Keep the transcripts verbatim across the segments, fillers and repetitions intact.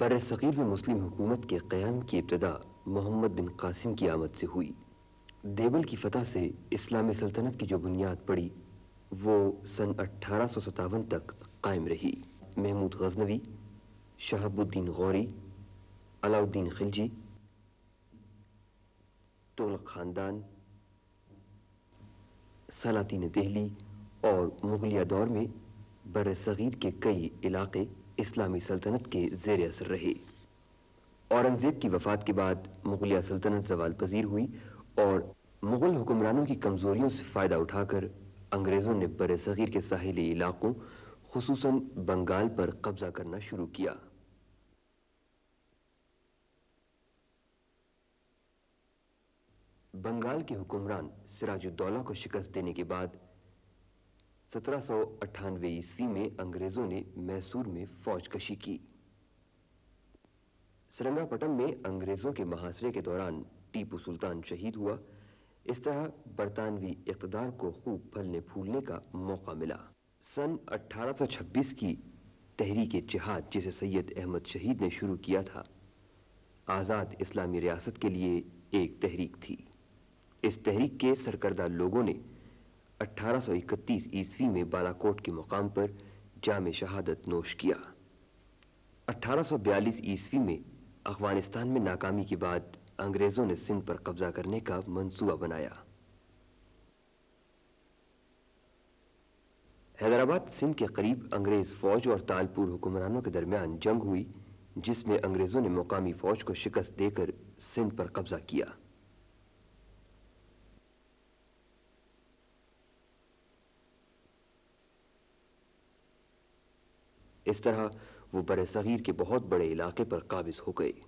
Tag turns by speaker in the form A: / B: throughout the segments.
A: بر صغیر میں مسلم حکومت کے قیام کی ابتدا محمد بن قاسم کی آمد سے ہوئی۔ دیوبل کی فتح سے اسلامی سلطنت کی جو بنیاد پڑی وہ سن اٹھارہ سو ستاون تک قائم رہی۔ محمود غزنوی، شہاب الدین غوری، علاء الدین خلجی، تغلق خاندان، سلاطین دہلی اور مغلیہ دور میں بر صغیر کے کئی علاقے اسلامی سلطنت کے زیر اثر رہے۔ اورنگزیب کی وفات کے بعد مغلیہ سلطنت زوال پذیر ہوئی اور مغل حکمرانوں کی کمزوریوں سے فائدہ اٹھا کر انگریزوں نے بر صغیر کے ساحلی علاقوں خصوصاً بنگال پر قبضہ کرنا شروع کیا۔ بنگال کے حکمران سراج الدولہ کو شکست دینے کے بعد سترہ سو اٹھانوے عیسوی میں انگریزوں نے میسور میں فوج کشی کی۔ سرنگا پٹم میں انگریزوں کے محاصرے کے دوران ٹیپو سلطان شہید ہوا۔ اس طرح برطانوی اقتدار کو خوب پھلنے پھولنے کا موقع ملا۔ سن اٹھارہ سو چھبیس کی تحریک جہاد جسے سید احمد شہید نے شروع کیا تھا آزاد اسلامی ریاست کے لیے ایک تحریک تھی۔ اس تحریک کے سرکردہ لوگوں نے اٹھارہ سو اکتیس عیسوی میں بالاکوٹ کے مقام پر جام شہادت نوش کیا۔ اٹھارہ سو بیالیس عیسوی میں افغانستان میں ناکامی کے بعد انگریزوں نے سندھ پر قبضہ کرنے کا منصوبہ بنایا۔ حیدرآباد سندھ کے قریب انگریز فوج اور تالپور حکمرانوں کے درمیان جنگ ہوئی جس میں انگریزوں نے مقامی فوج کو شکست دے کر سندھ پر قبضہ کیا۔ اس طرح وہ بر صغیر کے بہت بڑے علاقے پر قابض ہو گئے۔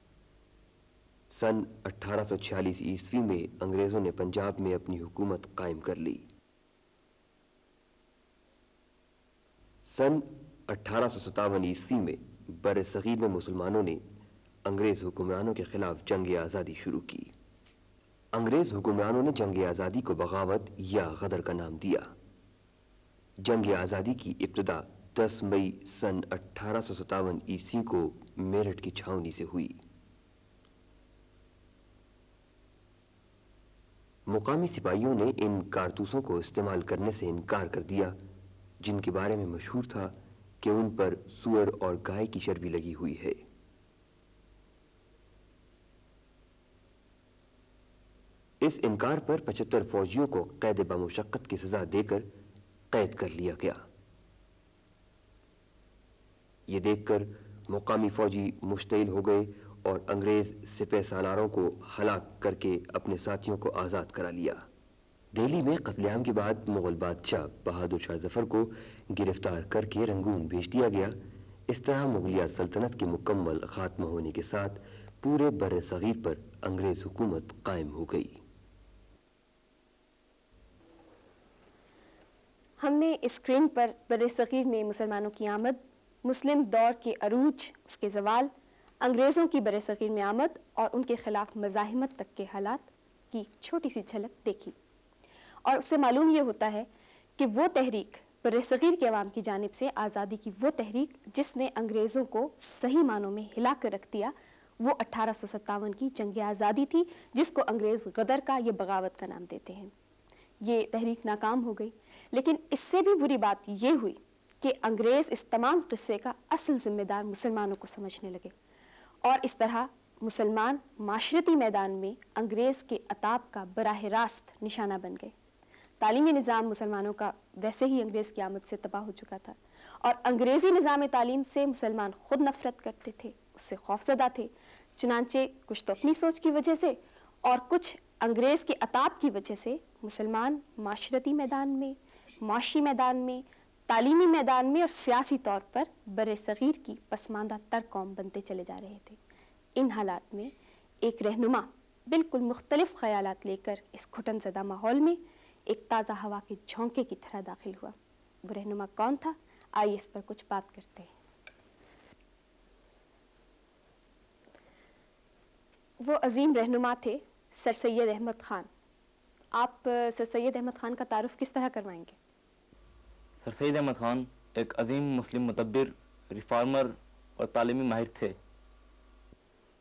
A: سن اٹھارہ سو چھیالیس عیسوی میں انگریزوں نے پنجاب میں اپنی حکومت قائم کر لی۔ سن اٹھارہ سو ستاون عیسوی میں بر صغیر میں مسلمانوں نے انگریز حکمرانوں کے خلاف جنگ آزادی شروع کی۔ انگریز حکمرانوں نے جنگ آزادی کو بغاوت یا غدر کا نام دیا۔ جنگ آزادی کی ابتدا دس مئی سن اٹھارہ سو ستاون عیسوی کو میرٹھ کی چھاونی سے ہوئی۔ مقامی سپاہیوں نے ان کارتوسوں کو استعمال کرنے سے انکار کر دیا جن کے بارے میں مشہور تھا کہ ان پر سور اور گائے کی چربی لگی ہوئی ہے۔ اس انکار پر پچہتر فوجیوں کو قید بمشقت کی سزا دے کر قید کر لیا گیا۔ یہ دیکھ کر مقامی فوجی مشتعل ہو گئے اور انگریز سپہ سالاروں کو ہلاک کر کے اپنے ساتھیوں کو آزاد کرا لیا۔ دہلی میں قتل عام کے بعد مغل بادشاہ بہادر شاہ ظفر کو گرفتار کر کے رنگون بھیج دیا گیا۔ اس طرح مغلیہ سلطنت کے مکمل خاتمہ ہونے کے ساتھ پورے بر صغیر پر انگریز حکومت قائم ہو گئی۔
B: ہم نے اسکرین پر بر صغیر میں مسلمانوں کی آمد، مسلم دور کے عروج، اس کے زوال، انگریزوں کی بر صغیر میں آمد اور ان کے خلاف مزاحمت تک کے حالات کی چھوٹی سی جھلک دیکھی، اور اس سے معلوم یہ ہوتا ہے کہ وہ تحریک بر صغیر کے عوام کی جانب سے آزادی کی وہ تحریک جس نے انگریزوں کو صحیح معنوں میں ہلا کر رکھ دیا، وہ اٹھارہ سو ستاون کی جنگ آزادی تھی جس کو انگریز غدر کا یا بغاوت کا نام دیتے ہیں۔ یہ تحریک ناکام ہو گئی، لیکن اس سے بھی بری بات یہ ہوئی کہ انگریز اس تمام قصے کا اصل ذمہ دار مسلمانوں کو سمجھنے لگے، اور اس طرح مسلمان معاشرتی میدان میں انگریز کے عتاب کا براہ راست نشانہ بن گئے۔ تعلیمی نظام مسلمانوں کا ویسے ہی انگریز کی آمد سے تباہ ہو چکا تھا، اور انگریزی نظام تعلیم سے مسلمان خود نفرت کرتے تھے، اس سے خوفزدہ تھے، چنانچہ کچھ تو اپنی سوچ کی وجہ سے اور کچھ انگریز کے عتاب کی وجہ سے مسلمان معاشرتی میدان میں، معاشی میدان میں، تعلیمی میدان میں اور سیاسی طور پر بر صغیر کی پسماندہ تر قوم بنتے چلے جا رہے تھے۔ ان حالات میں ایک رہنما بالکل مختلف خیالات لے کر اس گھٹن زدہ ماحول میں ایک تازہ ہوا کے جھونکے کی طرح داخل ہوا۔ وہ رہنما کون تھا؟ آئیے اس پر کچھ بات کرتے ہیں۔ وہ عظیم رہنما تھے سر سید احمد خان۔ آپ سر سید احمد خان کا تعارف کس طرح کروائیں گے؟
C: سر سید احمد خان ایک عظیم مسلم مدبر، ریفارمر اور تعلیمی ماہر تھے۔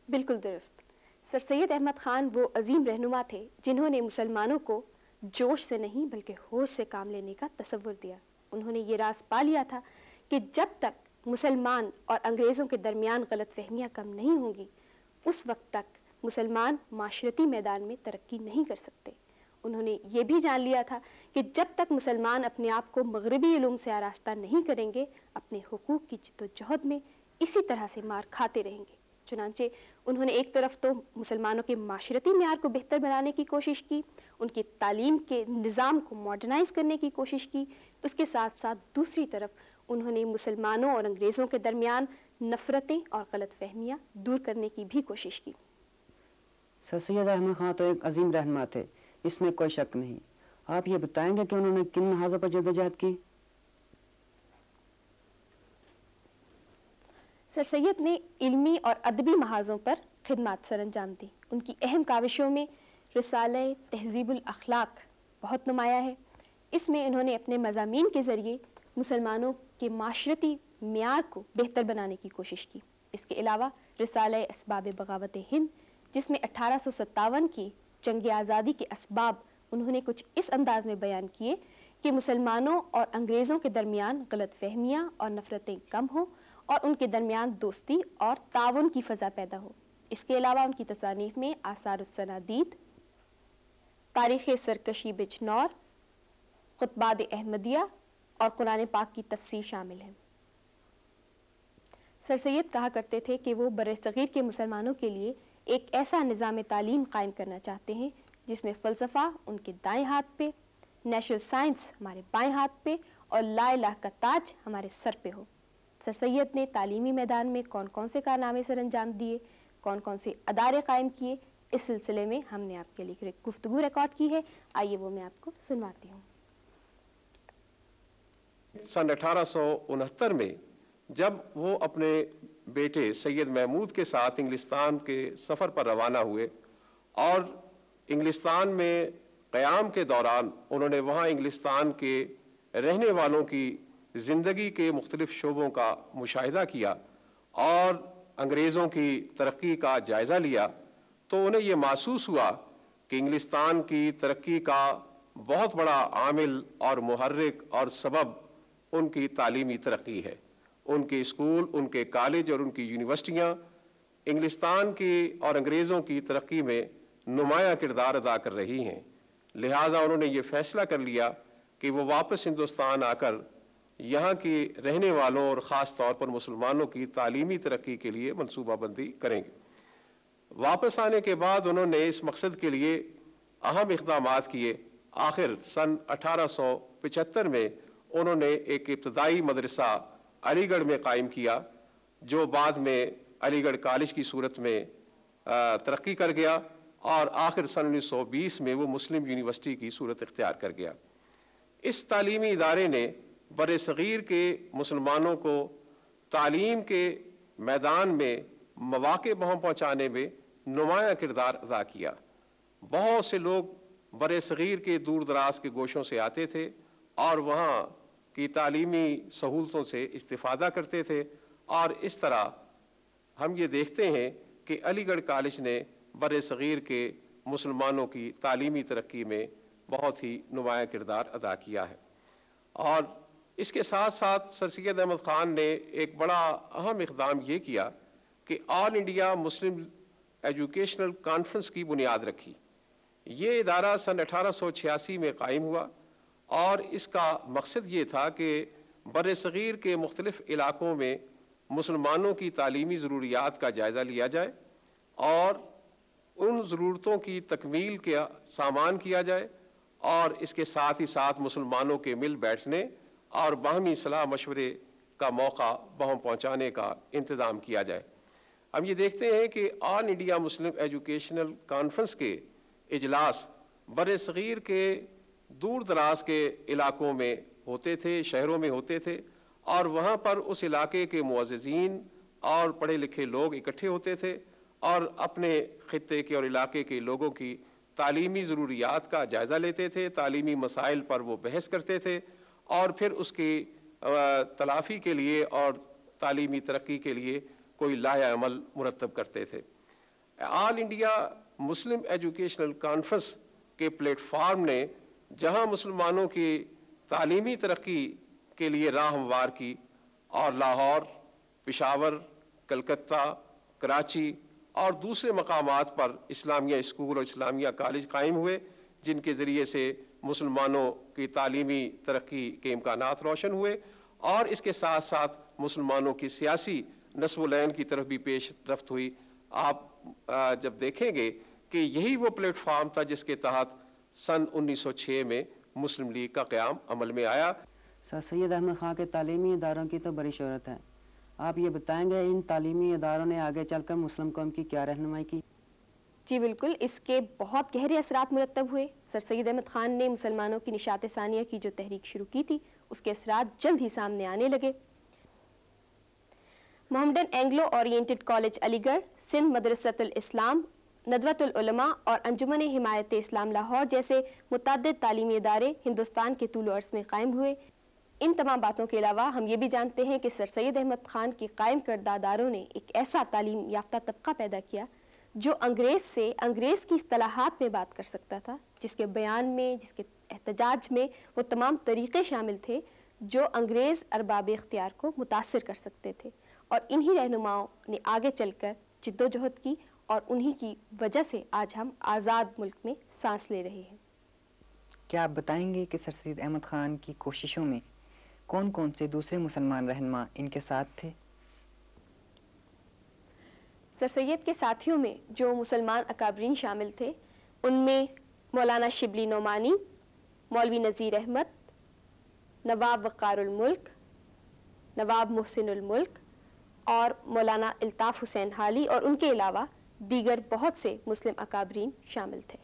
B: بالکل درست. سر سید احمد خان وہ عظیم رہنما تھے جنہوں نے مسلمانوں کو جوش سے نہیں بلکہ ہوش سے کام لینے کا تصور دیا. انہوں نے یہ راز پا لیا تھا کہ جب تک مسلمان اور انگریزوں کے درمیان غلط فہمیاں کم نہیں ہوں گی اس وقت تک مسلمان معاشرتی میدان میں ترقی نہیں کر سکتے. انہوں نے یہ بھی جان لیا تھا کہ جب تک مسلمان اپنے آپ کو مغربی علوم سے آراستہ نہیں کریں گے اپنے حقوق کی جد و جہد میں اسی طرح سے مار کھاتے رہیں گے. چنانچہ انہوں نے ایک طرف تو مسلمانوں کے معاشرتی معیار کو بہتر بنانے کی کوشش کی, ان کی تعلیم کے نظام کو ماڈرنائز کرنے کی کوشش کی, اس کے ساتھ ساتھ دوسری طرف انہوں نے مسلمانوں اور انگریزوں کے درمیان نفرتیں اور غلط فہمیاں دور کرنے کی بھی کوشش کی.
C: سر سید احمد خان تو ایک عظیم رہنما تھے, اس میں کوئی شک نہیں. آپ یہ بتائیں گے کہ انہوں نے کن محاذوں پر جدوجہد کی؟
B: سر سید نے علمی اور ادبی محاذوں پر خدمات سر انجام دی. ان کی اہم کاوشوں میں رسالہ تہذیب الاخلاق بہت نمایاں ہے. اس میں انہوں نے اپنے مضامین کے ذریعے مسلمانوں کے معاشرتی معیار کو بہتر بنانے کی کوشش کی. اس کے علاوہ رسالہ اسباب بغاوت ہند, جس میں اٹھارہ سو ستاون کی جنگ آزادی کے اسباب انہوں نے کچھ اس انداز میں بیان کیے کہ مسلمانوں اور انگریزوں کے درمیان غلط فہمیاں اور نفرتیں کم ہوں اور ان کے درمیان دوستی اور تعاون کی فضا پیدا ہو. اس کے علاوہ ان کی تصانیف میں آثار السنادید, تاریخ سرکشی بجنور, خطبات احمدیہ اور قرآن پاک کی تفسیر شامل ہیں. سر سید کہا کرتے تھے کہ وہ برصغیر کے مسلمانوں کے لیے ایک ایسا نظام تعلیم قائم کرنا چاہتے ہیں جس میں فلسفہ ان کے دائیں ہاتھ پہ, نیچرل سائنس ہمارے بائیں ہاتھ پہ اور لا الہ کا تاج ہمارے سر پہ ہو. سر سید نے تعلیمی میدان میں کون کون سے کارنامے سر انجام دیے, کون کون سے ادارے قائم کیے, اس سلسلے میں ہم نے آپ کے لیے ایک گفتگو ریکارڈ کی ہے. آئیے وہ میں آپ کو سنواتی ہوں.
D: سن اٹھارہ سو انہتر میں جب وہ اپنے بیٹے سید محمود کے ساتھ انگلستان کے سفر پر روانہ ہوئے اور انگلستان میں قیام کے دوران انہوں نے وہاں انگلستان کے رہنے والوں کی زندگی کے مختلف شعبوں کا مشاہدہ کیا اور انگریزوں کی ترقی کا جائزہ لیا, تو انہیں یہ محسوس ہوا کہ انگلستان کی ترقی کا بہت بڑا عامل اور محرک اور سبب ان کی تعلیمی ترقی ہے. ان کے اسکول, ان کے کالج اور ان کی یونیورسٹیاں انگلستان کی اور انگریزوں کی ترقی میں نمایاں کردار ادا کر رہی ہیں. لہٰذا انہوں نے یہ فیصلہ کر لیا کہ وہ واپس ہندوستان آ کر یہاں کی رہنے والوں اور خاص طور پر مسلمانوں کی تعلیمی ترقی کے لیے منصوبہ بندی کریں گے. واپس آنے کے بعد انہوں نے اس مقصد کے لیے اہم اقدامات کیے. آخر سن اٹھارہ سو پچہتر میں انہوں نے ایک ابتدائی مدرسہ علی گڑھ میں قائم کیا جو بعد میں علی گڑھ کالج کی صورت میں ترقی کر گیا اور آخر سن انیس سو بیس میں وہ مسلم یونیورسٹی کی صورت اختیار کر گیا. اس تعلیمی ادارے نے بر صغیر کے مسلمانوں کو تعلیم کے میدان میں مواقع وہاں پہنچانے میں نمایاں کردار ادا کیا. بہت سے لوگ بر صغیر کے دور دراز کے گوشوں سے آتے تھے اور وہاں کی تعلیمی سہولتوں سے استفادہ کرتے تھے, اور اس طرح ہم یہ دیکھتے ہیں کہ علی گڑھ کالج نے بر صغیر کے مسلمانوں کی تعلیمی ترقی میں بہت ہی نمایاں کردار ادا کیا ہے. اور اس کے ساتھ ساتھ سر سید احمد خان نے ایک بڑا اہم اقدام یہ کیا کہ آل انڈیا مسلم ایجوکیشنل کانفرنس کی بنیاد رکھی. یہ ادارہ سن اٹھارہ سو چھیاسی میں قائم ہوا اور اس کا مقصد یہ تھا کہ بر صغیر کے مختلف علاقوں میں مسلمانوں کی تعلیمی ضروریات کا جائزہ لیا جائے اور ان ضرورتوں کی تکمیل کا سامان کیا جائے, اور اس کے ساتھ ہی ساتھ مسلمانوں کے مل بیٹھنے اور باہمی صلاح مشورے کا موقع وہاں پہنچانے کا انتظام کیا جائے. ہم یہ دیکھتے ہیں کہ آل انڈیا مسلم ایجوکیشنل کانفرنس کے اجلاس بر صغیر کے دور دراز کے علاقوں میں ہوتے تھے, شہروں میں ہوتے تھے, اور وہاں پر اس علاقے کے معززین اور پڑھے لکھے لوگ اکٹھے ہوتے تھے اور اپنے خطے کے اور علاقے کے لوگوں کی تعلیمی ضروریات کا جائزہ لیتے تھے, تعلیمی مسائل پر وہ بحث کرتے تھے اور پھر اس کی تلافی کے لیے اور تعلیمی ترقی کے لیے کوئی لائحہ عمل مرتب کرتے تھے. آل انڈیا مسلم ایجوکیشنل کانفرنس کے پلیٹ فارم نے جہاں مسلمانوں کی تعلیمی ترقی کے لیے راہ ہموار کی اور لاہور، پشاور، کلکتہ، کراچی اور دوسرے مقامات پر اسلامیہ اسکول اور اسلامیہ کالج قائم ہوئے، جن کے ذریعے سے مسلمانوں کی تعلیمی ترقی کے امکانات روشن ہوئے، اور اس کے ساتھ ساتھ مسلمانوں کی سیاسی نصب و لعن کی طرف بھی پیش رفت ہوئی۔ آپ جب دیکھیں گے کہ یہی وہ پلیٹ فارم تھا جس کے تحت سن انیس سو چھ میں مسلم لیگ کا قیام عمل میں آیا۔
C: سر سید احمد خان کے تعلیمی اداروں کی تو بڑی شہرت ہے، آپ یہ بتائیں گے ان تعلیمی اداروں نے آگے چل کر مسلم قوم کی کیا رہنمائی کی؟
B: جی بالکل، اس کے بہت گہرے اثرات مرتب ہوئے۔ سر سید احمد خان نے مسلمانوں کی نشاط ثانیہ کی جو تحریک شروع کی تھی اس کے اثرات جلد ہی سامنے آنے لگے۔ Mohammedan anglo oriented college Aligarh, Sindh مدرسۃ الاسلام، ندوۃ العلماء اور انجمن حمایت اسلام لاہور جیسے متعدد تعلیمی ادارے ہندوستان کے طول و عرض میں قائم ہوئے۔ ان تمام باتوں کے علاوہ ہم یہ بھی جانتے ہیں کہ سر سید احمد خان کے قائم کردہ اداروں نے ایک ایسا تعلیم یافتہ طبقہ پیدا کیا جو انگریز سے انگریز کی اصطلاحات میں بات کر سکتا تھا، جس کے بیان میں، جس کے احتجاج میں وہ تمام طریقے شامل تھے جو انگریز ارباب اختیار کو متاثر کر سکتے تھے، اور انہی رہنماؤں نے آگے چل کر جد و جہد کی، اور انہی کی وجہ سے آج ہم آزاد ملک میں سانس لے رہے ہیں۔
E: کیا آپ بتائیں گے کہ سر سید احمد خان کی کوششوں میں کون کون سے دوسرے مسلمان رہنما ان کے ساتھ تھے؟
B: سر سید کے ساتھیوں میں جو مسلمان اکابرین شامل تھے ان میں مولانا شبلی نعمانی، مولوی نذیر احمد، نواب وقار الملک، نواب محسن الملک اور مولانا الطاف حسین حالی، اور ان کے علاوہ دیگر بہت سے مسلم اکابرین شامل تھے۔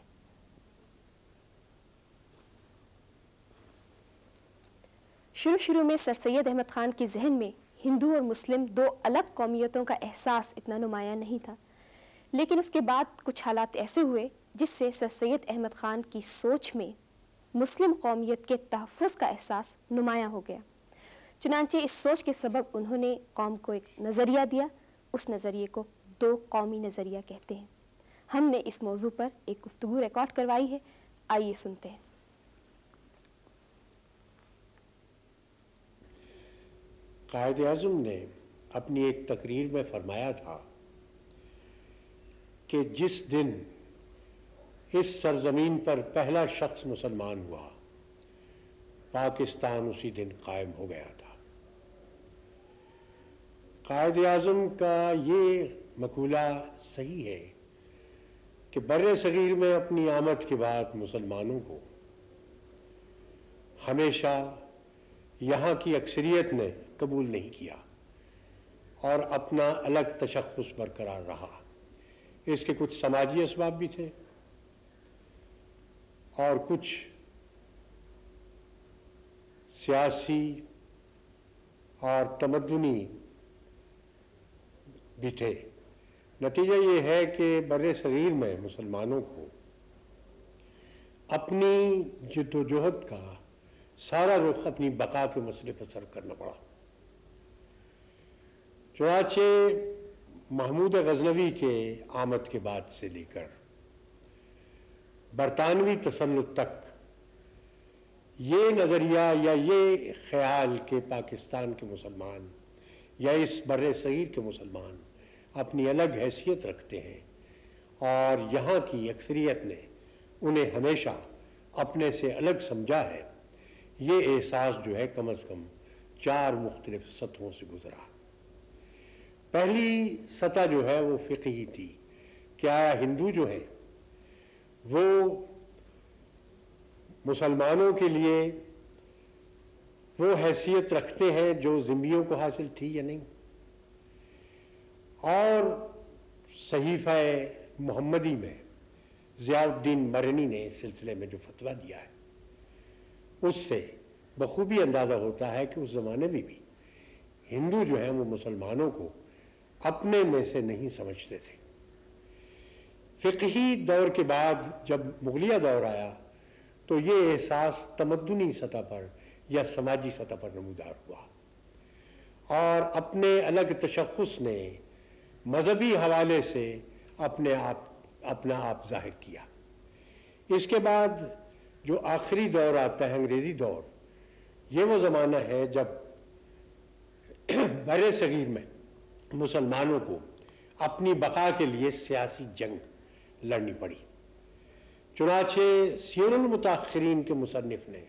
B: شروع شروع میں سر سید احمد خان کے ذہن میں ہندو اور مسلم دو الگ قومیتوں کا احساس اتنا نمایاں نہیں تھا، لیکن اس کے بعد کچھ حالات ایسے ہوئے جس سے سر سید احمد خان کی سوچ میں مسلم قومیت کے تحفظ کا احساس نمایاں ہو گیا۔ چنانچہ اس سوچ کے سبب انہوں نے قوم کو ایک نظریہ دیا، اس نظریے کو دو قومی نظریہ کہتے ہیں۔ ہم نے اس موضوع پر ایک گفتگو ریکارڈ کروائی ہے، آئیے سنتے ہیں۔
F: قائد اعظم نے اپنی ایک تقریر میں فرمایا تھا کہ جس دن اس سرزمین پر پہلا شخص مسلمان ہوا، پاکستان اسی دن قائم ہو گیا تھا۔ قائد اعظم کا یہ مقولہ صحیح ہے کہ بر صغیر میں اپنی آمد کے بعد مسلمانوں کو ہمیشہ یہاں کی اکثریت نے قبول نہیں کیا اور اپنا الگ تشخص برقرار رہا۔ اس کے کچھ سماجی اسباب بھی تھے اور کچھ سیاسی اور تمدنی بھی تھے۔ نتیجہ یہ ہے کہ بر صغیر میں مسلمانوں کو اپنی جد و جہد کا سارا رخ اپنی بقا کے مسئلے پر صرف کرنا پڑا۔ چنانچہ محمود غزنوی کے آمد کے بعد سے لے کر برطانوی تسلط تک یہ نظریہ یا یہ خیال کہ پاکستان کے مسلمان یا اس بر صغیر کے مسلمان اپنی الگ حیثیت رکھتے ہیں اور یہاں کی اکثریت نے انہیں ہمیشہ اپنے سے الگ سمجھا ہے، یہ احساس جو ہے کم از کم چار مختلف سطحوں سے گزرا۔ پہلی سطح جو ہے وہ فقہی تھی کہ آیا ہندو جو ہیں وہ مسلمانوں کے لیے وہ حیثیت رکھتے ہیں جو ذمیوں کو حاصل تھی یا نہیں، اور صحیفہ محمدی میں ضیاء الدین مرنی نے اس سلسلے میں جو فتویٰ دیا ہے اس سے بخوبی اندازہ ہوتا ہے کہ اس زمانے میں بھی ہندو جو ہیں وہ مسلمانوں کو اپنے میں سے نہیں سمجھتے تھے۔ فقہی دور کے بعد جب مغلیہ دور آیا تو یہ احساس تمدنی سطح پر یا سماجی سطح پر نمودار ہوا، اور اپنے الگ تشخص نے مذہبی حوالے سے अपने आप अपना आप जाहिर किया। इसके बाद जो आखिरी दौर आता है अंग्रेज़ी दौर, ये वो ज़माना है जब बरे सगीर में मुसलमानों को अपनी बका के लिए सियासी जंग लड़नी पड़ी। चुनाचे सीरुल मुताखिरीन के मुसन्निफ ने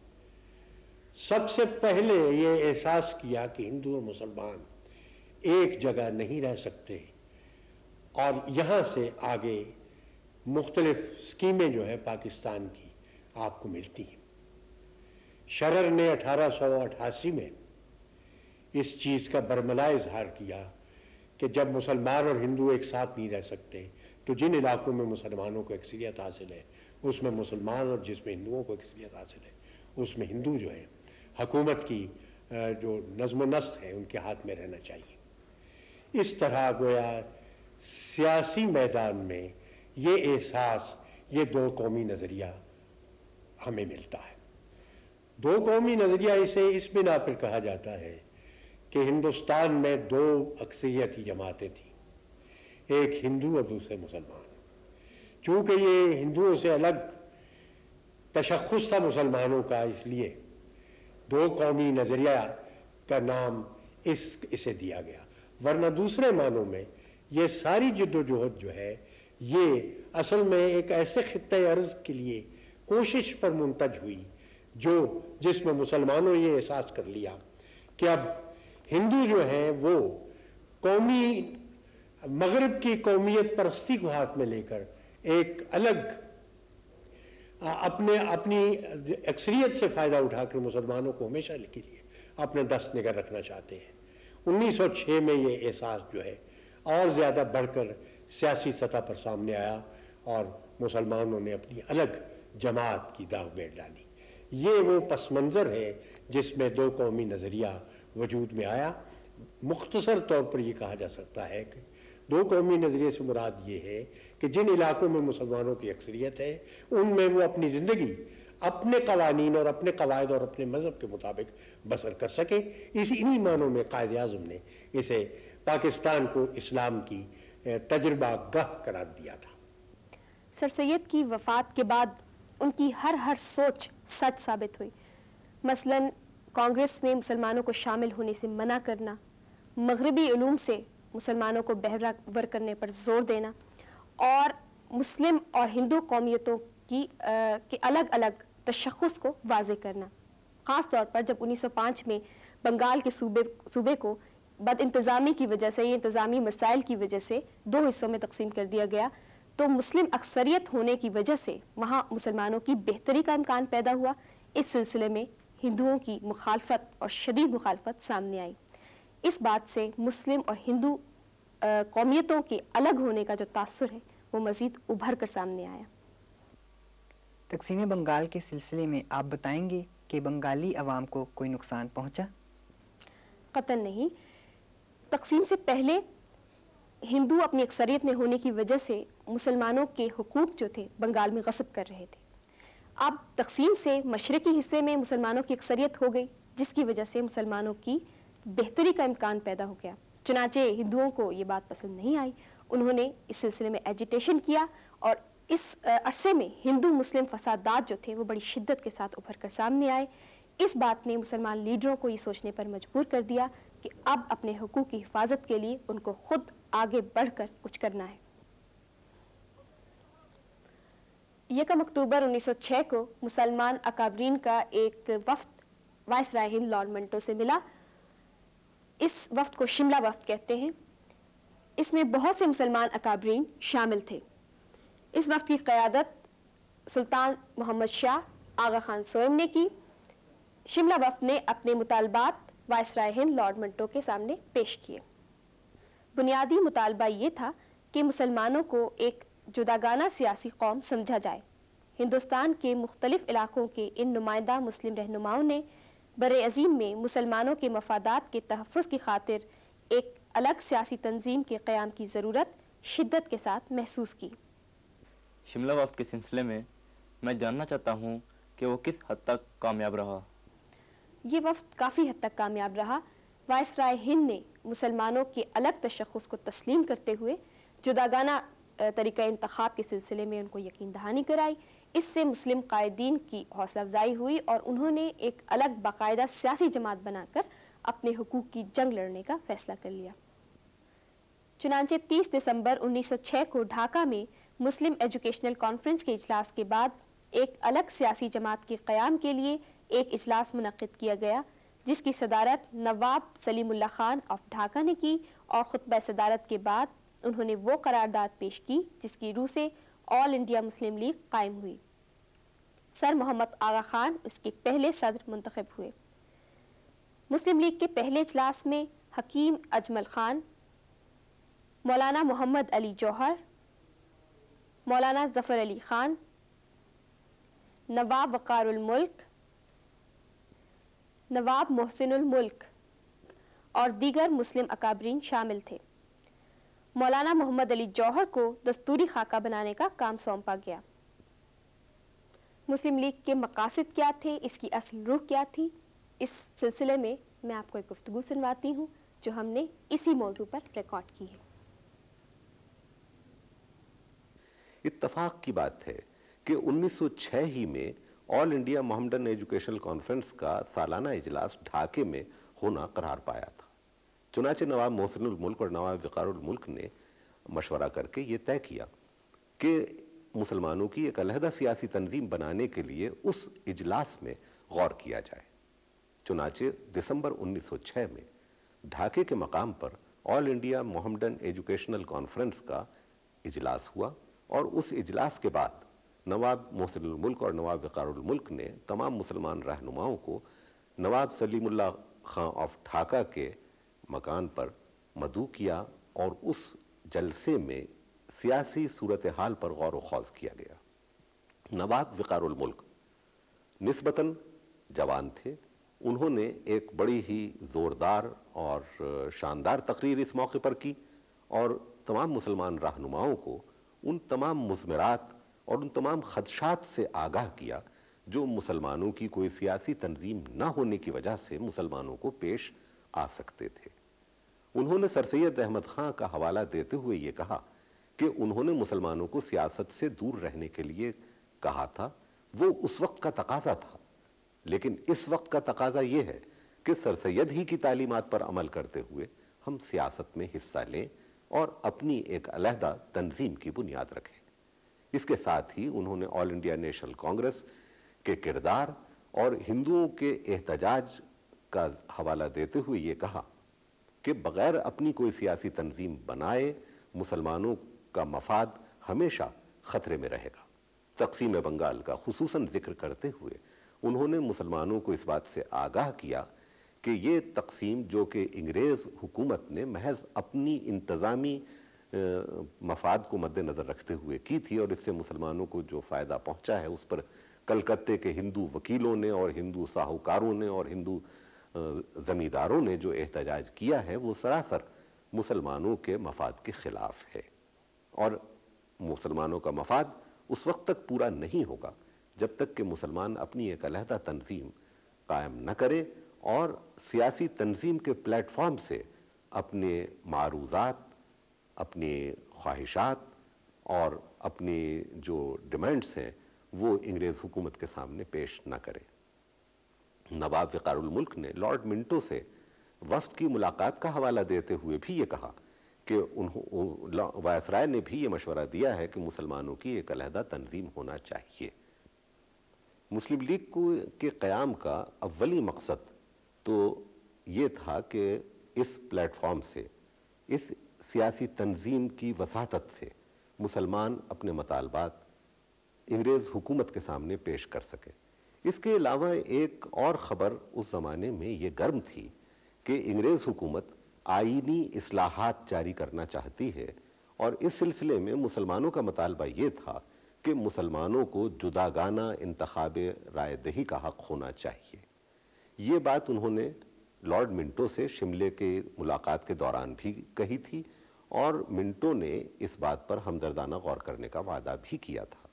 F: सबसे पहले ये एहसास किया कि हिंदू और मुसलमान एक जगह नहीं रह सकते और यहाँ से आगे मुख्तलिफ स्कीमें जो है पाकिस्तान की आपको मिलती हैं। शरर ने अठारह सौ अठासी में इस चीज़ का बरमला इजहार किया कि जब मुसलमान और हिंदू एक साथ नहीं रह सकते तो जिन इलाकों में मुसलमानों को अक्सरियत हासिल है उसमें मुसलमान, और जिसमें हिंदुओं को अक्सरियत हासिल है उसमें हिंदू जो है हुकूमत की जो नज़्म नस्क है उनके हाथ में रहना चाहिए। इस तरह गोया सियासी मैदान में ये एहसास, ये दो कौमी नज़रिया हमें मिलता है। दो कौमी नज़रिया इसे इस बिना पर कहा जाता है कि हिंदुस्तान में दो अक्सरियती जमातें थीं, एक हिंदू और दूसरे मुसलमान। चूँकि ये हिंदुओं से अलग तशख़्ख़ुस था मुसलमानों का, इसलिए दो कौमी नज़रिया का नाम इस इसे दिया गया, वरना दूसरे मानों में ये सारी जद्दोजहद जो है ये असल में एक ऐसे खित्ते अर्ज़ के लिए कोशिश पर मुंतज हुई जो जिसमें मुसलमानों ये एहसास कर लिया कि अब हिंदू जो हैं वो कौमी मगरब की कौमियत परस्ती को हाथ में लेकर एक अलग अपने अपनी अक्सरियत से फ़ायदा उठाकर मुसलमानों को हमेशा के लिए अपने दस्त निगर रखना चाहते हैं। उन्नीस सौ छः में ये एहसास जो है और ज़्यादा बढ़कर सियासी सतह पर सामने आया और मुसलमानों ने अपनी अलग जमात की दाव बेर डाली। ये वो पस मंज़र है जिसमें दो कौमी नज़रिया वजूद में आया। मुख्तसर तौर पर यह कहा जा सकता है कि दो कौमी नज़रिए से मुराद ये है कि जिन इलाकों में मुसलमानों की अक्सरियत है उनमें वो अपनी ज़िंदगी अपने कवानीन और अपने कवायद और अपने मज़हब के मुताबिक बसर कर सकें। इसी इन्हीं मानों में कायद आज़म ने इसे पाकिस्तान को इस्लाम की तजुर्बा गाह करार दिया था।
B: सर सैयद की वफ़ात के बाद उनकी हर हर सोच सच साबित हुई। मसलन कांग्रेस में मुसलमानों को शामिल होने से मना करना, मगरबी उलूम से मुसलमानों को बहरावर करने पर जोर देना और मुस्लिम और हिंदू कौमियतों की आ, के अलग अलग तशख़्ख़ुस को वाज़े करना। ख़ास तौर पर जब उन्नीस सौ पाँच में बंगाल के सूबे सूबे को बदइंतज़ामी की वजह से, ये इंतज़ामी मसाइल की वजह से दो हिस्सों में तकसीम कर दिया गया, तो मुस्लिम अक्सरियत होने की वजह से वहाँ मुसलमानों की बेहतरी का इम्कान पैदा हुआ। इस सिलसिले में हिंदुओं की मुखालफत और शदीद मुखालफत सामने आई। इस बात से मुस्लिम और हिंदू कौमियतों के अलग होने का जो तासुर है वो मज़ीद उभर कर सामने आया।
E: तक़सीम बंगाल के सिलसिले में आप बताएंगे कि बंगाली अवाम को कोई नुकसान पहुँचा?
B: क़तन नहीं। तक़सीम से पहले हिंदू अपनी अक्सरियत में होने की वजह से मुसलमानों के हुकूक जो थे बंगाल में गस्ब कर रहे थे। अब तक़सीम से मशरक़ी हिस्से में मुसलमानों की अक्सरियत हो गई, जिसकी वजह से मुसलमानों की बेहतरी का इम्कान पैदा हो गया। चुनाचे हिंदुओं को ये बात पसंद नहीं आई, उन्होंने इस सिलसिले में एजिटेशन किया और इस अरसे में हिंदू मुस्लिम फसादात जो थे वो बड़ी शिद्दत के साथ उभर कर सामने आए। इस बात ने मुसलमान लीडरों को ये सोचने पर मजबूर कर दिया कि अब अपने हुकूक की हिफाजत के लिए उनको खुद आगे बढ़कर कुछ करना है। यकम अक्टूबर उन्नीस सौ छः को मुसलमान अकाबरीन का एक वफ्द वाइसराय हिंद लॉर्ड मिंटो से मिला। इस वफ्द को शिमला वफ्द कहते हैं। इसमें बहुत से मुसलमान अकाबरीन शामिल थे। इस वफ्द की क़यादत सुल्तान मोहम्मद शाह आगा खान सोएम ने की। शिमला वफ्द ने अपने मुतालबात वाइसराय हिंद लॉर्ड मिंटो के सामने पेश किए। बुनियादी मुतालबा ये था कि मुसलमानों को एक जुदागाना सियासी कौम समझा जाए। हिंदुस्तान के मुख्तलिफ इलाकों के इन नुमाइंदा मुस्लिम रहनुमाओं ने बरे अज़ीम में मुसलमानों के मफादात के तहफ़्फ़ुज़ की खातिर एक अलग सियासी तंजीम के क़याम की ज़रूरत शिद्दत के साथ महसूस की।
G: शिमला वफ़्द के सिलसिले में मैं जानना चाहता हूँ कि वो किस हद तक कामयाब रहा।
B: ये वफ़्द काफ़ी हद तक कामयाब रहा। वाइसराय हिंद ने मुसलमानों के अलग तशख़्ख़ुस को तस्लीम करते हुए जुदागाना طریقہ انتخاب کے سلسلے میں ان کو یقین دہانی کرائی۔ اس سے مسلم قائدین کی حوصلہ افزائی ہوئی اور انہوں نے ایک الگ باقاعدہ سیاسی جماعت بنا کر اپنے حقوق کی جنگ لڑنے کا فیصلہ کر لیا۔ چنانچہ تیس دسمبر انیس سو چھ کو ڈھاکہ میں مسلم ایجوکیشنل کانفرنس کے اجلاس کے بعد ایک الگ سیاسی جماعت کے قیام کے لیے ایک اجلاس منعقد کیا گیا، جس کی صدارت نواب سلیم اللہ خان آف ڈھاکہ نے کی، اور خطبہ صدارت کے بعد انہوں نے وہ قرارداد پیش کی جس کی روح سے آل انڈیا مسلم لیگ قائم ہوئی۔ سر محمد آغا خان اس کے پہلے صدر منتخب ہوئے۔ مسلم لیگ کے پہلے اجلاس میں حکیم اجمل خان، مولانا محمد علی جوہر، مولانا ظفر علی خان، نواب وقار الملک، نواب محسن الملک اور دیگر مسلم اکابرین شامل تھے۔ مولانا محمد علی جوہر کو دستوری خاکہ بنانے کا کام سونپا گیا۔ مسلم لیگ کے مقاصد کیا تھے، اس کی اصل روح کیا تھی، اس سلسلے میں میں آپ کو ایک گفتگو سنواتی ہوں جو ہم نے اسی موضوع پر ریکارڈ کی ہے۔
H: اتفاق کی بات ہے کہ انیس سو چھ ہی میں all India Mohammedan educational conference کا سالانہ اجلاس ڈھاکے میں ہونا قرار پایا تھا۔ چنانچہ نواب محسن الملک اور نواب وقار الملک نے مشورہ کر کے یہ طے کیا کہ مسلمانوں کی ایک علیحدہ سیاسی تنظیم بنانے کے لیے اس اجلاس میں غور کیا جائے۔ چنانچہ دسمبر انیس سو چھ میں ڈھاکے کے مقام پر all India Mohammedan educational conference کا اجلاس ہوا، اور اس اجلاس کے بعد نواب محسن الملک اور نواب وقار الملک نے تمام مسلمان رہنماؤں کو نواب سلیم اللہ خان آف ڈھاکہ کے مکان پر مدعو کیا، اور اس جلسے میں سیاسی صورتحال پر غور و خوض کیا گیا۔ نواب وقار الملک نسبتاً جوان تھے، انہوں نے ایک بڑی ہی زوردار اور شاندار تقریر اس موقع پر کی، اور تمام مسلمان رہنماؤں کو ان تمام مضمرات اور ان تمام خدشات سے آگاہ کیا جو مسلمانوں کی کوئی سیاسی تنظیم نہ ہونے کی وجہ سے مسلمانوں کو پیش آ سکتے تھے۔ انہوں نے سر سید احمد خان کا حوالہ دیتے ہوئے یہ کہا کہ انہوں نے مسلمانوں کو سیاست سے دور رہنے کے لیے کہا تھا، وہ اس وقت کا تقاضا تھا، لیکن اس وقت کا تقاضا یہ ہے کہ سر سید ہی کی تعلیمات پر عمل کرتے ہوئے ہم سیاست میں حصہ لیں اور اپنی ایک علیحدہ تنظیم کی بنیاد رکھیں۔ اس کے ساتھ ہی انہوں نے آل انڈیا نیشنل کانگریس کے کردار اور ہندوؤں کے احتجاج کا حوالہ دیتے ہوئے یہ کہا کہ بغیر اپنی کوئی سیاسی تنظیم بنائے مسلمانوں کا مفاد ہمیشہ خطرے میں رہے گا۔ تقسیم بنگال کا خصوصاً ذکر کرتے ہوئے انہوں نے مسلمانوں کو اس بات سے آگاہ کیا کہ یہ تقسیم جو کہ انگریز حکومت نے محض اپنی انتظامی مفاد کو مد نظر رکھتے ہوئے کی تھی، اور اس سے مسلمانوں کو جو فائدہ پہنچا ہے اس پر کلکتے کے ہندو وکیلوں نے اور ہندو ساہوکاروں نے اور ہندو زمینداروں نے جو احتجاج کیا ہے وہ سراسر مسلمانوں کے مفاد کے خلاف ہے، اور مسلمانوں کا مفاد اس وقت تک پورا نہیں ہوگا جب تک کہ مسلمان اپنی ایک علیحدہ تنظیم قائم نہ کرے اور سیاسی تنظیم کے پلیٹ فارم سے اپنے معروضات، اپنے خواہشات اور اپنی جو ڈیمانڈز ہیں وہ انگریز حکومت کے سامنے پیش نہ کرے۔ نواب وقار الملک نے لارڈ منٹو سے وفد کی ملاقات کا حوالہ دیتے ہوئے بھی یہ کہا کہ وائسرائے نے بھی یہ مشورہ دیا ہے کہ مسلمانوں کی ایک علیحدہ تنظیم ہونا چاہیے۔ مسلم لیگ کو کے قیام کا اولی مقصد تو یہ تھا کہ اس پلیٹ فارم سے، اس سیاسی تنظیم کی وساطت سے مسلمان اپنے مطالبات انگریز حکومت کے سامنے پیش کر سکیں۔ اس کے علاوہ ایک اور خبر اس زمانے میں یہ گرم تھی کہ انگریز حکومت آئینی اصلاحات جاری کرنا چاہتی ہے، اور اس سلسلے میں مسلمانوں کا مطالبہ یہ تھا کہ مسلمانوں کو جداگانہ انتخاب رائے دہی کا حق ہونا چاہیے۔ یہ بات انہوں نے لارڈ منٹو سے شملے کے ملاقات کے دوران بھی کہی تھی، اور منٹو نے اس بات پر ہمدردانہ غور کرنے کا وعدہ بھی کیا تھا۔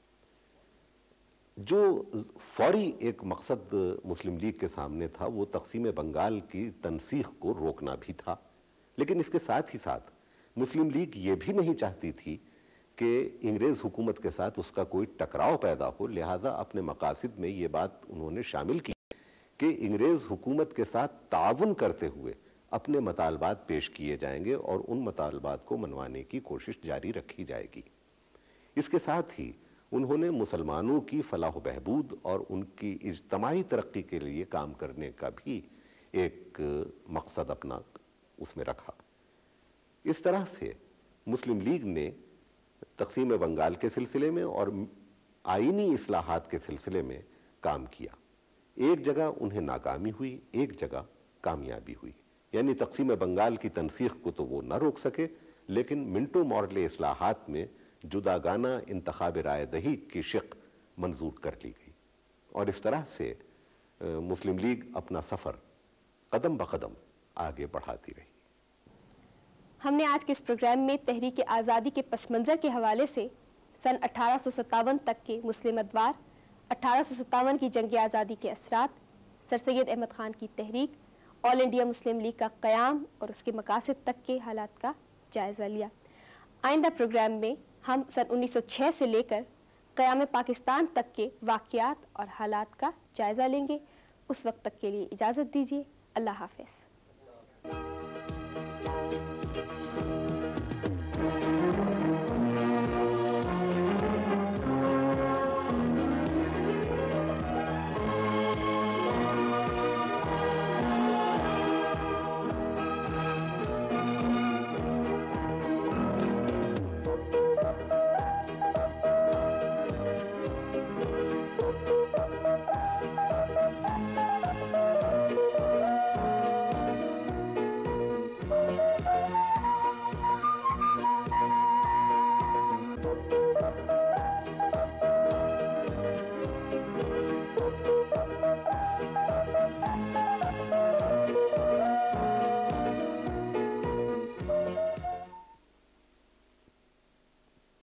H: جو فوری ایک مقصد مسلم لیگ کے سامنے تھا وہ تقسیم بنگال کی تنسیخ کو روکنا بھی تھا، لیکن اس کے ساتھ ہی ساتھ مسلم لیگ یہ بھی نہیں چاہتی تھی کہ انگریز حکومت کے ساتھ اس کا کوئی ٹکراؤ پیدا ہو، لہٰذا اپنے مقاصد میں یہ بات انہوں نے شامل کی کہ انگریز حکومت کے ساتھ تعاون کرتے ہوئے اپنے مطالبات پیش کیے جائیں گے اور ان مطالبات کو منوانے کی کوشش جاری رکھی جائے گی۔ اس کے ساتھ ہی انہوں نے مسلمانوں کی فلاح و بہبود اور ان کی اجتماعی ترقی کے لیے کام کرنے کا بھی ایک مقصد اپنا اس میں رکھا۔ اس طرح سے مسلم لیگ نے تقسیم بنگال کے سلسلے میں اور آئینی اصلاحات کے سلسلے میں کام کیا۔ ایک جگہ انہیں ناکامی ہوئی، ایک جگہ کامیابی ہوئی، یعنی تقسیم بنگال کی تنسیخ کو تو وہ نہ روک سکے، لیکن منٹو مارلے اصلاحات میں جداگانہ انتخاب رائے دہی کی شق منظور کر لی گئی، اور اس طرح سے مسلم لیگ اپنا سفر قدم بقدم آگے بڑھاتی رہی۔
B: ہم نے آج کے اس پروگرام میں تحریک آزادی کے پس منظر کے حوالے سے سن اٹھارہ سو ستاون تک کے مسلم ادوار، اٹھارہ سو ستاون کی جنگ آزادی کے اثرات، سر سید احمد خان کی تحریک، آل انڈیا مسلم لیگ کا قیام اور اس کے مقاصد تک کے حالات کا جائزہ لیا۔ آئندہ پروگرام میں ہم سن انیس سو چھ سے لے کر قیام پاکستان تک کے واقعات اور حالات کا جائزہ لیں گے۔ اس وقت تک کے لیے اجازت دیجیے۔ اللہ حافظ۔